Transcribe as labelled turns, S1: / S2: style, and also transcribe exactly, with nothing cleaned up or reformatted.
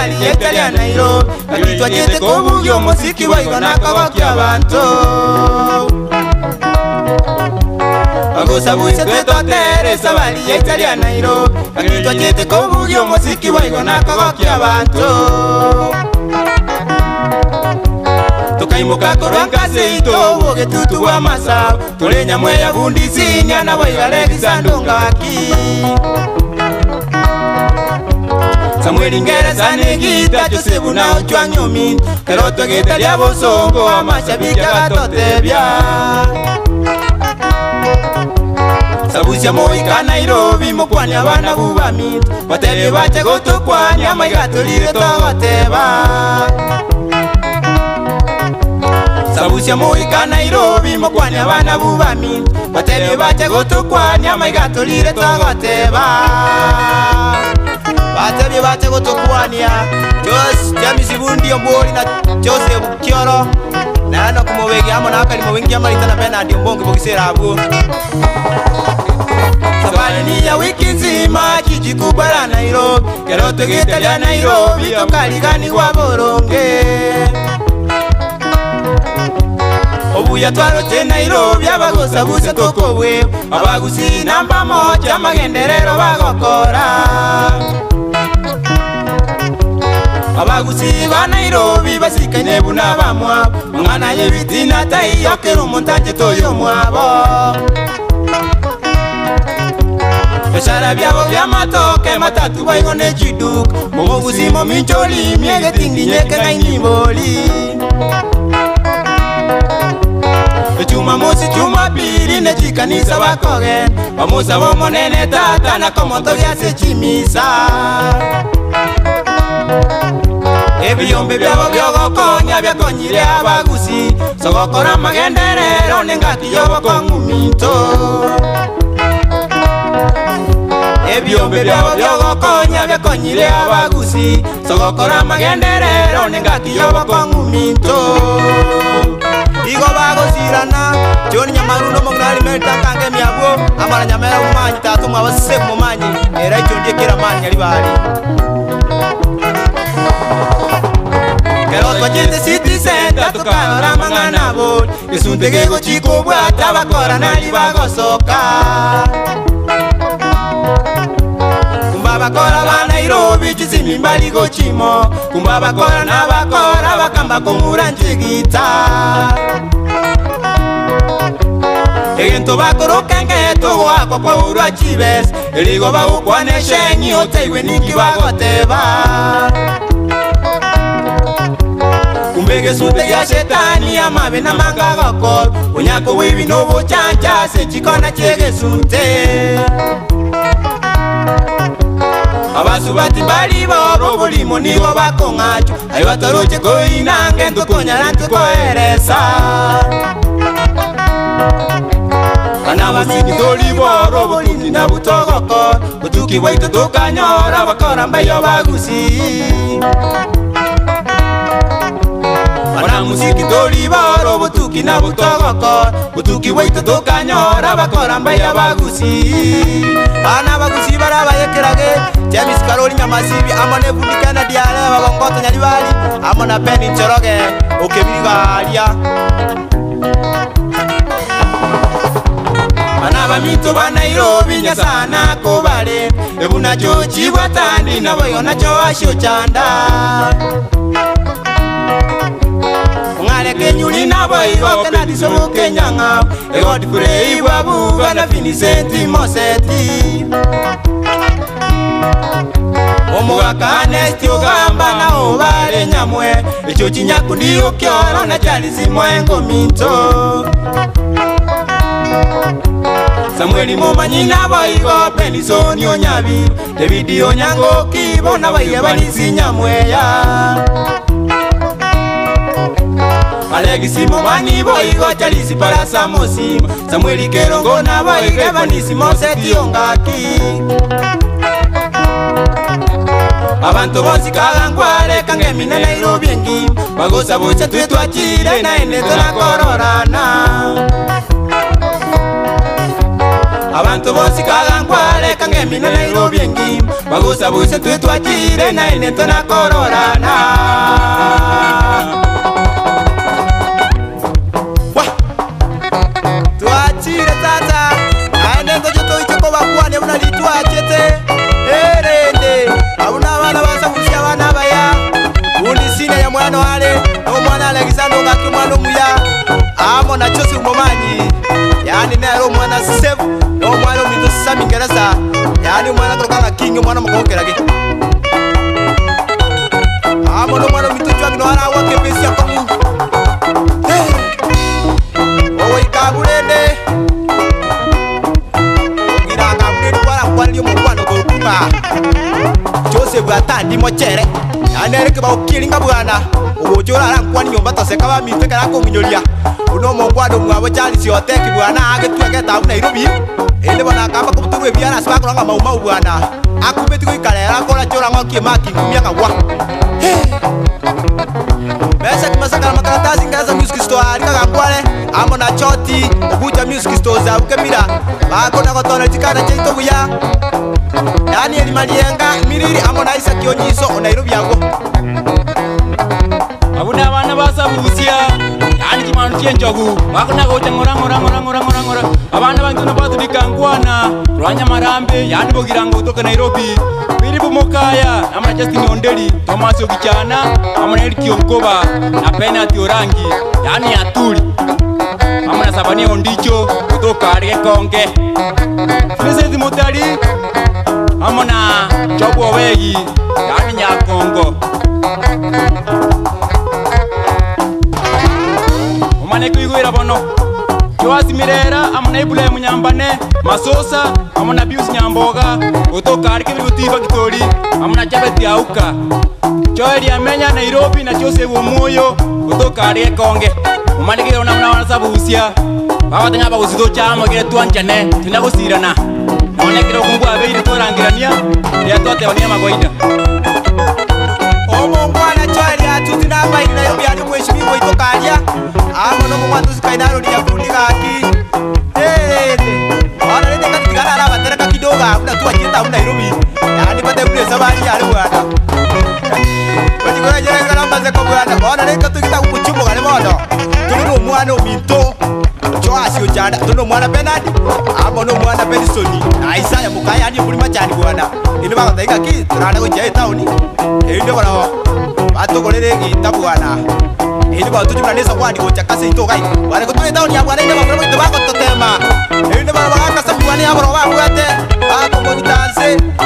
S1: bali yetalia Nairobi Kakitwa jete kubugyo musiki waigona kagokia abantu Bagusa buche twetoteresa bali yetalia Nairobi Kakitwa jete kubugyo musiki waigona kagokia abantu Tukaimuka korwankase ito uoge tutu wa masao Tulenya mweya bundisi nyana waigale kisandunga waki Samuel Ingereza negita Josefu na uchwa nyomi Keroto gita lia bosongo wa mashabiki gatotebya Sabusia moika Nairobi mokwani abana bubami Watebe bache gotokwani amaigatolire togoteba Sabusia moika Nairobi mokwani abana bubami Watebe bache gotokwani amaigatolire togoteba Batebi bache gotokwani Jos James Bundi ombori na Joseph Kioro Na ano kumowegi amo na akali mowingi amalita na pena adi ombongi bogisera abu Sabali ni ya wiki nzima jiji kubwa la Nairobi Keroto gita lia Nairobi tokaligani wa boronge Obuya twaro te Nairobi abagosa busa tokowe Abagusi namba moja magenderero bagokora Abagusi ba Nairobi basikaine buna bamwa Mwana yebiti na tai yokero montaje toyo mwabo Eshara byabo byamatoke matatu baigone chiduka Mubugusi mo mincholi miege tindi nyeke na iniboli Chuma mosi chuma pili ne chikanisa bakogen Bamusa bo monene tata na komoto byase chimisa Ebyombe byabo byogokonya byakonyire abagusi Sogokora magenderero nengaki yobokonguminto Ebyombe byabo byogokonya byakonyire abagusi Sogokora magenderero nengaki yobokonguminto Igo bagosirana Joni nyamaruno mongali melta kange miabo Amara nyamera umanyi tatu mwabasise mumanyi Era icho ndiye kira manyi alibali Keroto jete city center tukayora mangana bol Yesunte go chiko bwata bakora nali bagosoka Kumba bakora ba Nairobi chisimi mbali go chimo Kumba bakora na bakora bakamba kumura njigita Egento bakoro kengeto wako kwa urwa chibes Eligo bago kwa neshenyi oteiwe niki bagoteba Kumbege sute ya shetani ya mabe na magagoko Unyako wibi nobo chancha se chikona chege sute Abasu bati mbali boro bulimo nigo bako ngacho Aiwa toruche koi nange ntukonya nantu koeresa Anabasini toli boro bulini na butogoko Utuki waito tukanyora bakora mbayo bagusi Wanamusiki toli boro butuki na butogoko Utuki waito tukanyora bakora mbayo bagusi Ana bagusi baraba yekerage James Karoli nyamasibi amone bunikana diale babongoto nyalibali Amona peni nchoroge ukebiri balia Manaba mito ba Nairobi nyasana kobale Ebuna chochi watandi na boyo na choasho chanda Ngale kenyuli na boyo kena disomo kenyanga Egodi kurei wabuga na Vincent Moseti Omugaka nesti ogamba na obale nyamwe Echo chinyaku ndiyo kyoro na chalisi mwengo minto Samueli momanyi na baigo Penisoni onyabi Davidi onyango kibo na baiye balisi nyamweya Alegisi momani boigo chalisi para samosima Samueli kerongo na baigo Evanisi Moseti ongaki Abantu bonsi kagangwale kange mina Nairobi engi Bagosa bucha tuetu achile na ene tona kororana Abantu bonsi kagangwale kangemina Nairobi engi bagusa buse twe twachire na ine tona kororana wa twachire tata ane ndo joto ichoko bakwane muna litwachete erende abuna bana basabusia bana baya undi sine ya mwana wale no mwana Alexander ngaki mwana muya amo na chose umomanyi yani nero mwana save no mwana mito sami ngerasa yani mwana kroka king mwana mukokerage amo no mwana mito chwa no ara wake pesi akamu owo ikabulende iranga bulende kwara kwali mu kwano ko kumba chose bwata ndi mochere yani ereke ba ukilinga bwana obojora rankwani nyomba toseka ba mite kara ko munyolia uno mongwado mwabo cyali sioteki bwana agetwege tabu Nairobi ende bana kamba kubutwe byara sba kuranga mauma bwana akubeti ko ikalera kola chora ngokie maki kumia kagwa besa kumasaka makaratasi ngaza music store alika kwale amo na choti obuja music store za ukemira bako na gotona tikana cheito buya Daniel Malienga miriri amo na isa kionyiso o Nairobi yago abuna bana basabusia yani kimanu cyenjogu bakuna go ngora ngora ngora ngora ngora ngora abana bantu na batu dikangwana rwanya marambe yani bogirango utoka Nairobi biri bumukaya amana Justin Ondeli Thomas Ogichana amana Eric Onkoba na Penalty Orangi yani atuli amana Sabani Ondicho utoka Arikonge Felicity Mutali amana Jobo Wegi yani Nyakongo Mane kuigwira bono Joasi Mirera amana Ibule Munyambane Masosa amana Bius Nyamboga utoka Arikibiri Utifa Kitori amana Jabeti Auka Joeli amenya Nairobi na Jose Womoyo utoka Arikonge Mane kiro na mwana sabusia baba tanga bagusido chama kire tuanchane tunagusirana Mane kiro kungu abeire torangirania ya tote bania magoida Omo mwana Joeli atutina bai Nairobi ali mheshimiwa itoka alia amo no mwanzo sikainaro ni yafundi kaki eh ona lete katika ala batereka kidoga una tu ajita una Nairobi yani pate kule sabari ya bwana bati kwa jere ngala mbaze kwa bwana ona lete tukita kuchumbo kale modo tuno mwana minto Joasi Ojanda tuno mwana Bernard amo no mwana Benson na Isaya mukaya ni bulima cyane bwana ino bagataika ki turana ko jaye tauni eh ndo barawa batogolere gita bwana ini ba tuju na nesa kwani gocha kase itokai wale ko tuenda oni abwana inde ba ko totema inde ba ba kasa bwana abro ba bwate ba ko ngo tanse